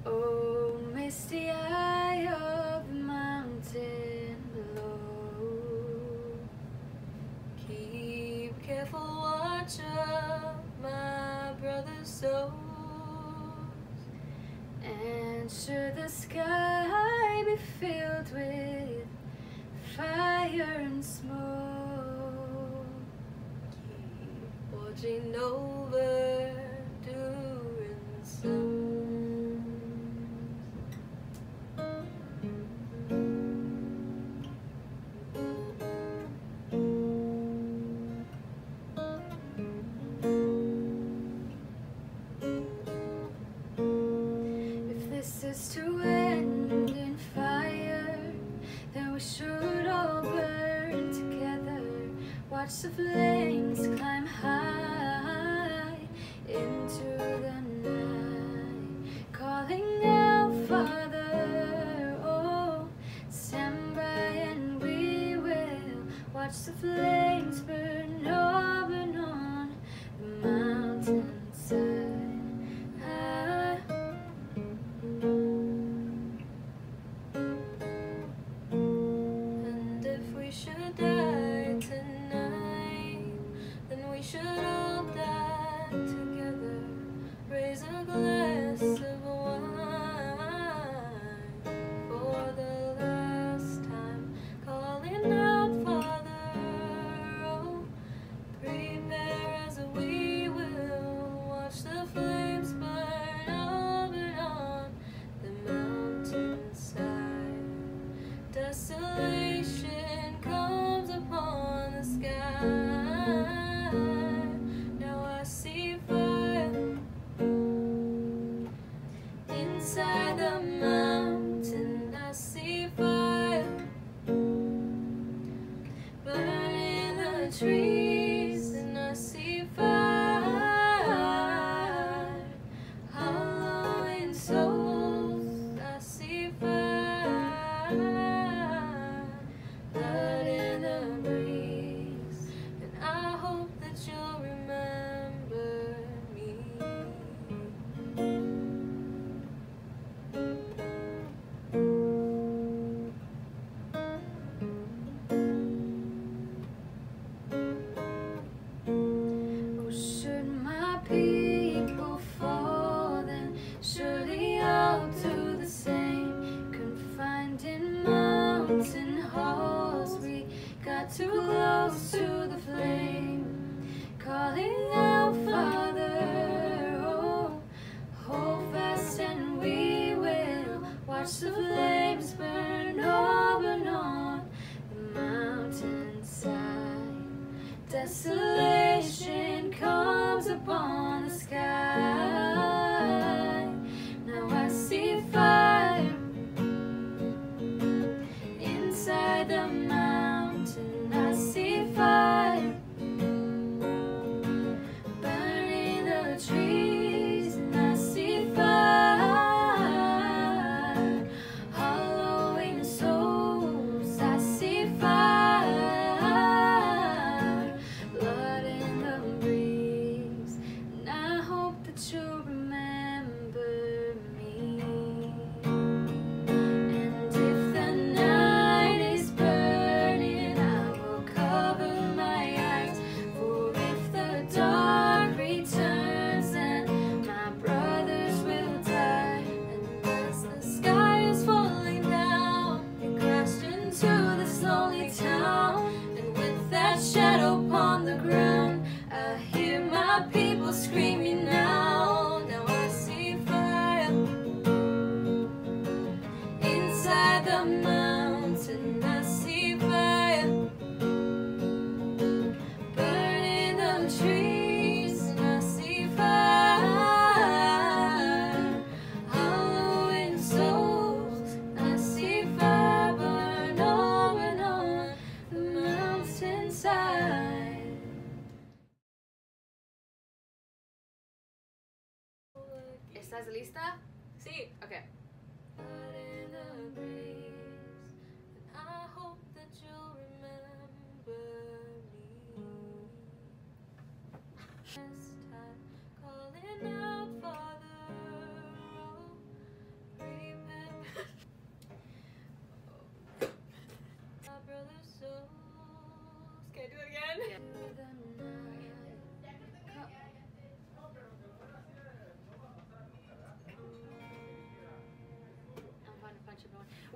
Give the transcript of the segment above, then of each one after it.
Oh, misty eye of the mountain below, keep careful watch of my brother's souls, and should the sky be filled with fire and smoke, keep watching over during the sun. This is to end in fire, then we should all burn together. Watch the flames climb high into the night, calling out, Father, oh, stand by and we will watch the flames burn open on the mountainside. We should die tonight, then we should all die together. Raise a glass of wine for the last time, calling out, Father, oh, prepare as we will watch the flames burn open on the mountainside. Desolation comes upon the sky. Now I see fire inside the mountain. I see fire burning the trees, and I see fire hollowing souls. I see fire, blood in the breeze, and I hope that you'll remember me. Oh, should my people fall, then surely I'll do the same. Confined in mountain halls, we got too close to the flame, calling out, Father, oh, hold fast and we will watch the flames burn open on the mountainside. Desolation comes upon the sky. Now I see fire inside the mountain. I see fire burning the trees, and I see fire hollowing souls. I see fire, blood in the breeze, and I hope that you'll remember me. And if the night is burning, I will cover my eyes. For if the dark returns, then my brothers will die. And as the sky is falling down, it crashed into this lonely town. And with that shadow upon the ground, I hear my people screaming now. Now I see fire inside the mountain. I see fire burning the trees, and I see fire hollowing souls. I see fire burn open on the mountainside. ¿Estás lista? Sí. Okay. Blood in the breeze, and I hope that you'll remember me. This time, calling out, Father, oh,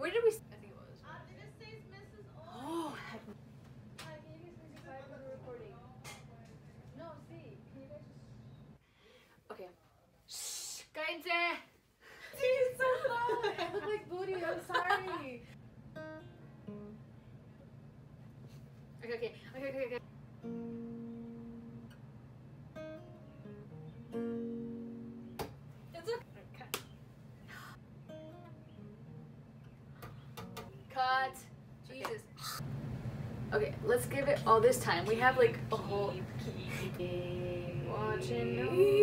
Where did we? I think it was. Did it say Mrs. O? Oh, heck. Hi, can you guys please be quiet when we're recording? No, see, can you guys just... Okay. Shh, cállate. It's so low. I look like booty. I'm sorry. Okay. It's okay. Cut. Jesus. Okay, let's give it all this time. We have like a whole. Watching.